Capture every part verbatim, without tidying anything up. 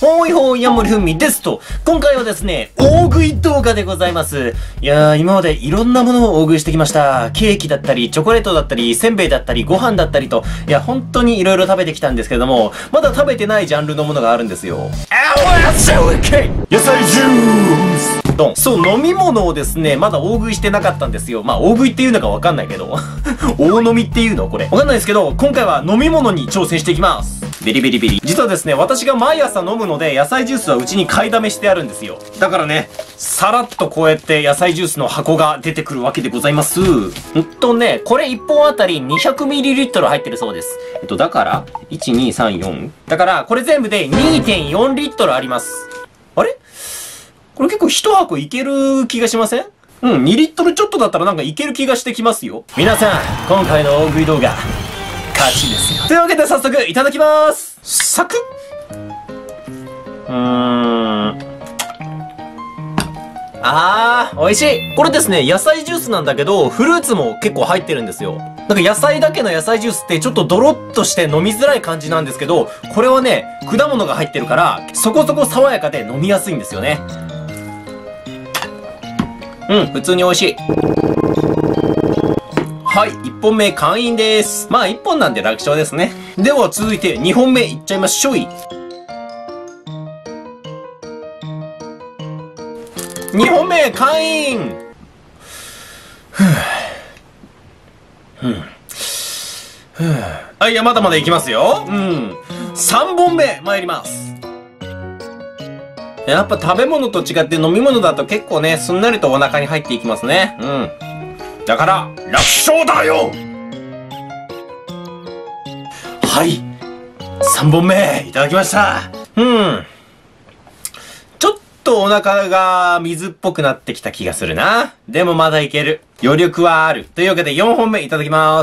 ほいほいやもりふみですと、今回はですね、大食い動画でございます。いやー、今までいろんなものを大食いしてきました。ケーキだったり、チョコレートだったり、せんべいだったり、ご飯だったりと、いや、本当にいろいろ食べてきたんですけれども、まだ食べてないジャンルのものがあるんですよ。野菜ジュースドン。そう、飲み物をですね、まだ大食いしてなかったんですよ。まあ、大食いっていうのかわかんないけど。大飲みっていうのこれ。わかんないですけど、今回は飲み物に挑戦していきます。ビリビリビリ。実はですね、私が毎朝飲むので、野菜ジュースはうちに買いだめしてあるんですよ。だからね、さらっとこうやって野菜ジュースの箱が出てくるわけでございます。んとね、これいっぽんあたり にひゃくミリリットル 入ってるそうです。えっと、だから、いち、に、さん、よん。だから、これ全部で にてんよんリットルあります。あれこれ結構一箱いける気がしません？うん、にリットルちょっとだったらなんかいける気がしてきますよ。皆さん、今回の大食い動画、勝ちですよ。というわけで早速、いただきまーす。サクッ。うーん。あー、美味しい。これですね、野菜ジュースなんだけど、フルーツも結構入ってるんですよ。なんか野菜だけの野菜ジュースってちょっとドロッとして飲みづらい感じなんですけど、これはね、果物が入ってるから、そこそこ爽やかで飲みやすいんですよね。うん、普通に美味しい。はい、いっぽんめ完飲です。まあいっぽんなんで楽勝ですね。では続いてにほんめいっちゃいましょい。にほんめ完飲。ふぅ。ふぅ。ふぅ。あ、いや、まだまだいきますよ。うん。さんぼんめ参ります。やっぱ食べ物と違って飲み物だと結構ね、すんなりとお腹に入っていきますね。うん。だから、楽勝だよ！はい。さんぼんめ、いただきました。うん。ちょっとお腹が水っぽくなってきた気がするな。でもまだいける。余力はある。というわけでよんほんめいただきます。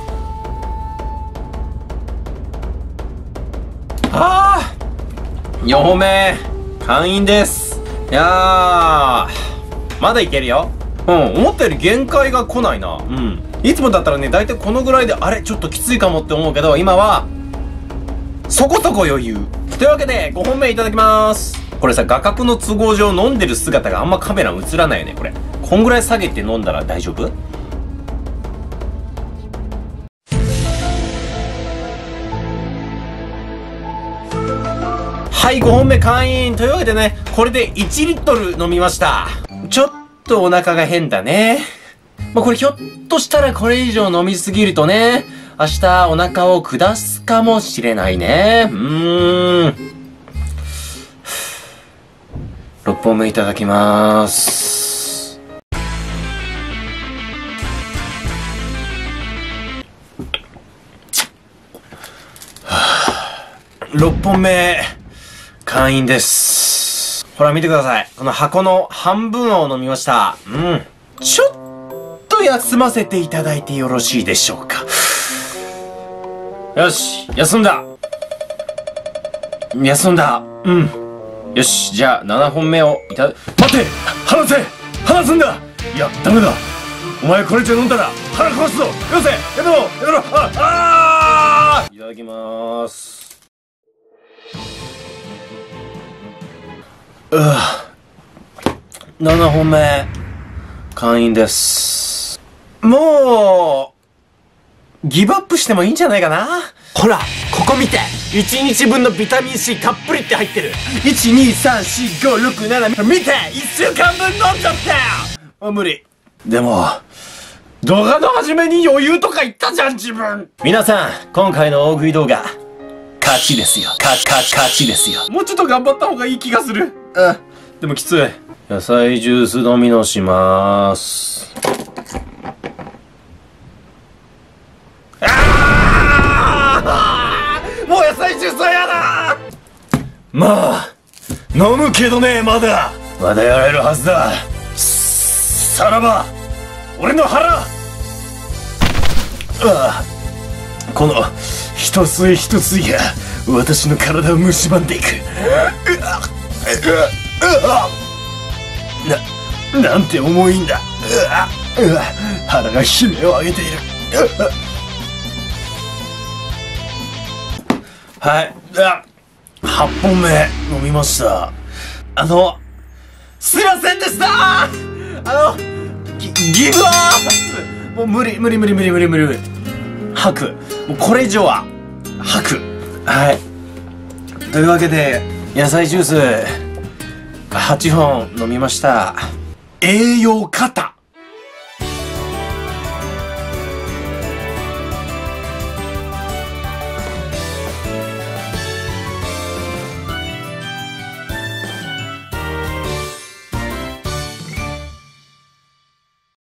はぁ！ よんほんめ、完飲です。いやー、まだいけるよ。うん、思ったより限界が来ないな。うん。いつもだったらね、だいたいこのぐらいで、あれちょっときついかもって思うけど、今は、そこそこ余裕。というわけで、ごほんめいただきまーす。これさ、画角の都合上飲んでる姿があんまカメラ映らないよね、これ。こんぐらい下げて飲んだら大丈夫？はい、ごほんめ完飲。というわけでね、これでいちリットル飲みました。ちょっとお腹が変だね。まあ、これひょっとしたらこれ以上飲みすぎるとね、明日お腹を下すかもしれないね。うーん。ろっぽんめいただきまーす。ろっぽんめ、完飲です。ほら見てください。この箱の半分を飲みました。うん。ちょっと休ませていただいてよろしいでしょうか。よし、休んだ。休んだ。うん。よし、じゃあななほんめをいただ、待って離せ離すんだ。いや、ダメだ。お前これ以上飲んだら腹壊すぞ。よせやめろやめろ。ああー、いただきまーす。うぅ、ななほんめ完飲です。もうギブアップしてもいいんじゃないかな。ほらここ見て、いちにちぶんのビタミン C たっぷりって入ってる。いち、に、さん、よん、ご、ろく、なな見て、いっしゅうかんぶん飲んじゃったよ。あ、無理。でも動画の初めに余裕とか言ったじゃん自分。皆さん、今回の大食い動画勝ちですよ。勝ち勝ち勝ちですよ。もうちょっと頑張った方がいい気がする。うん、でもきつい。野菜ジュース飲みのしまーす。あー、もう野菜ジュースはやだ。まあ飲むけどね、まだまだやれるはずだ。さらば俺の腹。ああ、この一吸い一吸いが私の体を蝕んでいく。うわうわな、なんて重いんだ。うわうわ、腹が悲鳴を上げている。はい、あはっぽんめ飲みました。あの、すいませんでした。あの、ギ、ギブアップ。もう無理無理無理無理無理無理。吐く。もうこれ以上は、吐く。はい。というわけで、野菜ジュース、はっぽん飲みました。栄養過多。